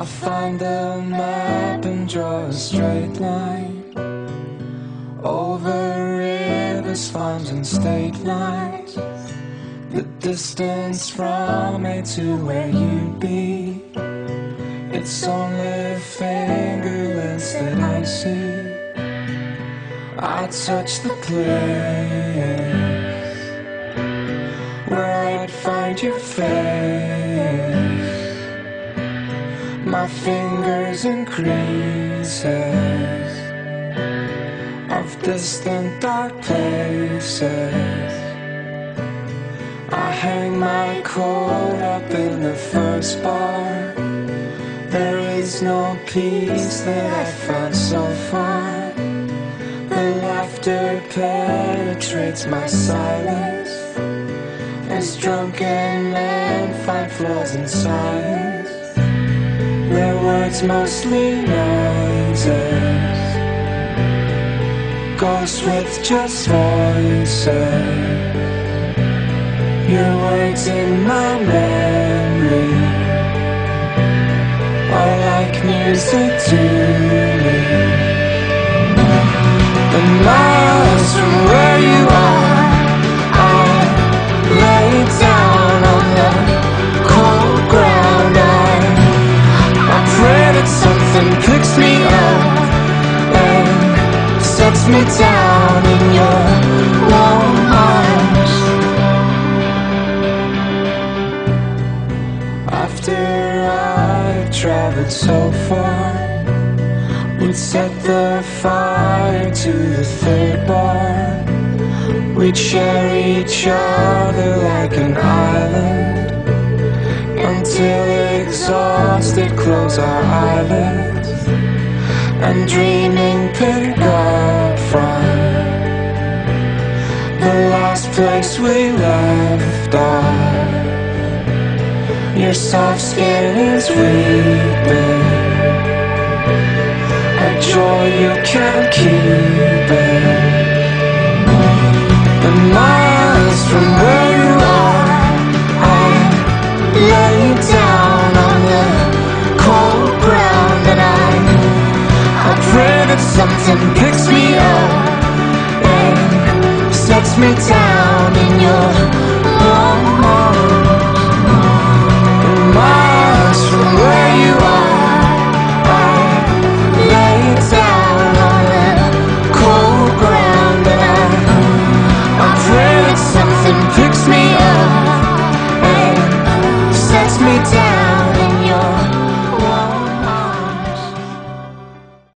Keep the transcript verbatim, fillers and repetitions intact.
I'll find the map and draw a straight line over rivers, farms and state lines. The distance from me to where you'd be, it's only fingerless that I see. I touch the place where I'd find your face. My fingers in creases of distant dark places. I hang my coat up in the first bar. There is no peace that I found so far. The laughter penetrates my silence as drunken men find flaws in science. Their words mostly noises, ghosts with just voices. Your words in my memory are like music to me. The miles from where you are, I lay down on the cold ground. I, I pray that something picks me up and sets me down in your warm arms. After I've traveled so far, we'd set the fire to the third bar. We'd share each other like an island until exhausted close our eyelids and dreaming pick up from the last place we left off. Your soft skin is weeping, a joy you can't keep it. The miles from where you are, I lay down on the cold ground. And I, I pray that something picks me up and sets me down in your